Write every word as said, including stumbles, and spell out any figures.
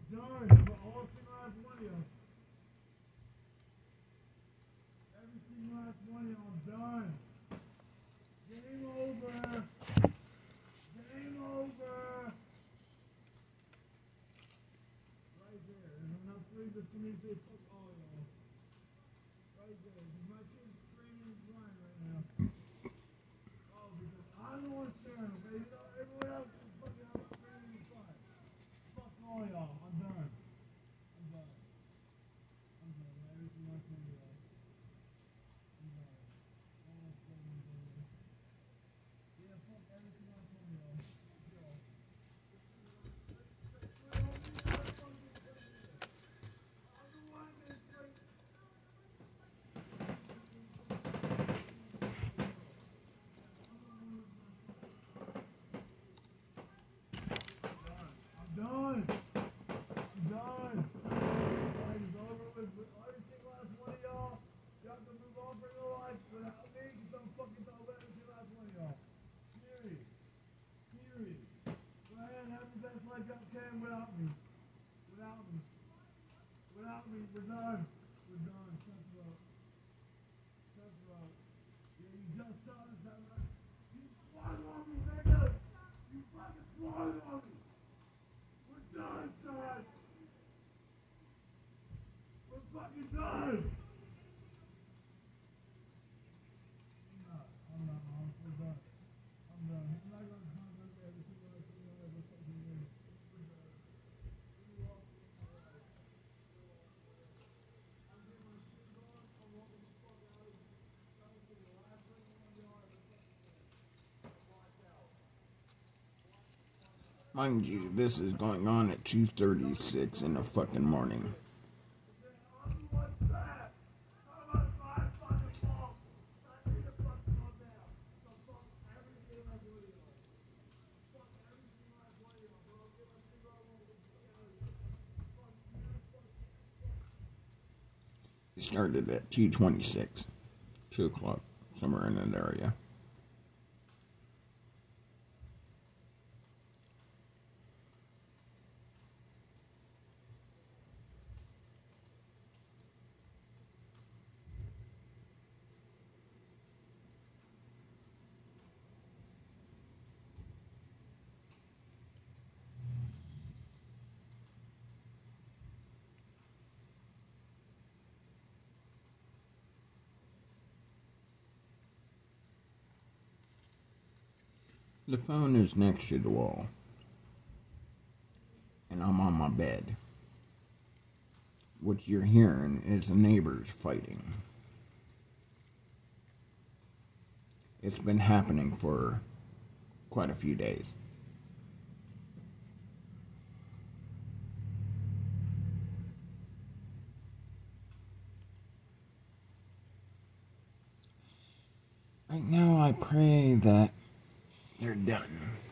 done for all single last one of you. Every single last one of you, I'm done. Game over. Game over. Right there. There's enough reason for me to say fuck all y'all. Right there. Because my kid's screaming and crying right now. Oh, because I'm the one staring, okay? You know, everyone else is fucking out screaming and crying. Fuck all y'all. I'm done. I'm done. I'm done. Everything else is done. I'm done. Almost done. I'm done. Yeah, fuck everything else on y'all. Yo. I'm done. I'm done. Life is over with. Every single last one of y'all. You have to move on for your life without me, because I'm fucking done with every single last one of y'all. Period. Period. Go ahead and have the best life y'all can without me. Without me. Without me. We're done. We're done. Shut the up. Shut the up. Yeah, you just saw this time, right? You swung on me, nigga! You fucking swung on me! We're done, son! We're fucking done! I'm not. I'm not, Mom. We're done. I'm done. I'm not gonna contact every single last thing I'll ever fucking do. We're done. We walk in my life. I'm getting my shit going. I'm walking the fuck out of here. That was the last thing one of y'all ever fucking did. Watch out. Mind you, this is going on at two thirty-six in the fucking morning. It started at two twenty-six, two o'clock, somewhere in that area. The phone is next to the wall, and I'm on my bed. What you're hearing is the neighbors fighting. It's been happening for quite a few days. Right now, I pray that they're done.